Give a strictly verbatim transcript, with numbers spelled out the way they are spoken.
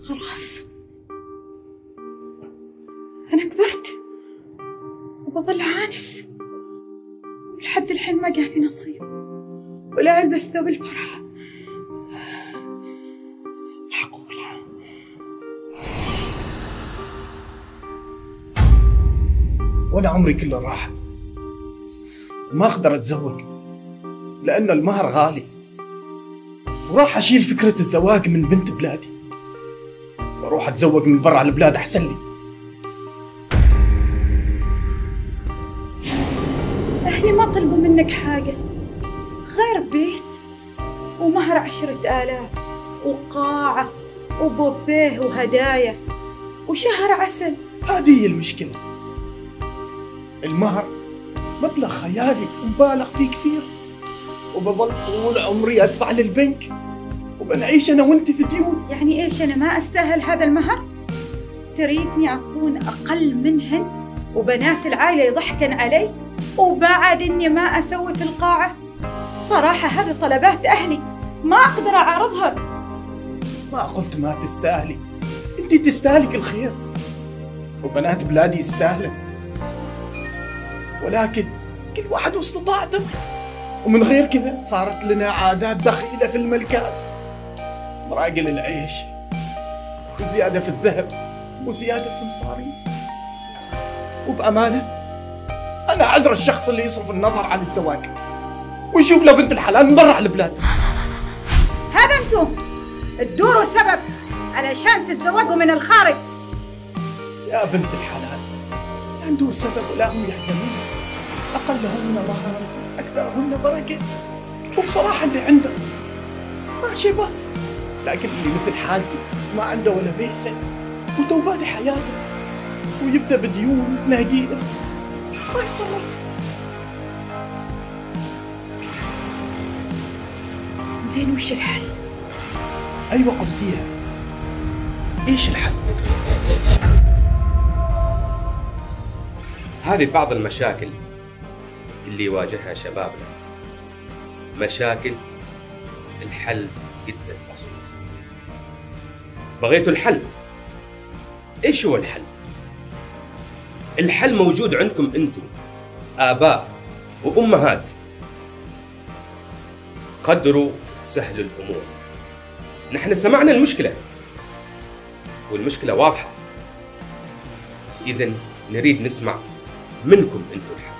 خلاص أنا كبرت وبظل عانس، ولحد الحين ما جاني نصيب ولا ألبس ثوب الفرح. معقولة؟ وأنا عمري كله راح وما أقدر أتزوج لأن المهر غالي، وراح أشيل فكرة الزواج من بنت بلادي وأروح أتزوج من برا البلاد أحسن لي. أهلي ما طلبوا منك حاجة غير بيت ومهر عشرة آلاف وقاعة وبوفيه وهدايا وشهر عسل. هذه هي المشكلة، المهر مبلغ خيالي ومبالغ فيه كثير، وبظل طول عمري أدفع للبنك وبنعيش أنا وأنت في ديون. يعني إيش، أنا ما أستاهل هذا المهر؟ تريدني أكون أقل منهن وبنات العائلة يضحكن علي وبعد إني ما أسوي في القاعة؟ بصراحة هذه طلبات أهلي ما أقدر أعرضها. ما قلت ما تستاهلي، أنت تستاهلك الخير وبنات بلادي يستاهلن، ولكن كل واحد واستطاعته، ومن غير كذا صارت لنا عادات دخيلة في الملكات، مراقل العيش وزيادة في الذهب وزيادة في المصاريف. وبأمانة أنا أعذر الشخص اللي يصرف النظر عن الزواج ويشوف له بنت الحلال من برا البلاد. هذا أنتم تدوروا السبب علشان تتزوجوا من الخارج. يا بنت الحلال لا ندور سبب ولا هم يحزنون، أقلهن مهرا أكثرهن بركة، وبصراحة اللي عنده ماشي بس، لكن اللي مثل حالتي ما عنده ولا بيسة وتوبات حياته ويبدأ بديون ناقيله ما يصرف. زين وش الحل؟ أيوة قلتيها، إيش الحل؟ هذه بعض المشاكل اللي يواجهها شبابنا، مشاكل الحل جدا بسيط. بغيتوا الحل؟ ايش هو الحل؟ الحل موجود عندكم انتم آباء وأمهات، قدروا تسهلوا الأمور. نحن سمعنا المشكلة والمشكلة واضحة، إذن نريد نسمع منكم انتم الحل.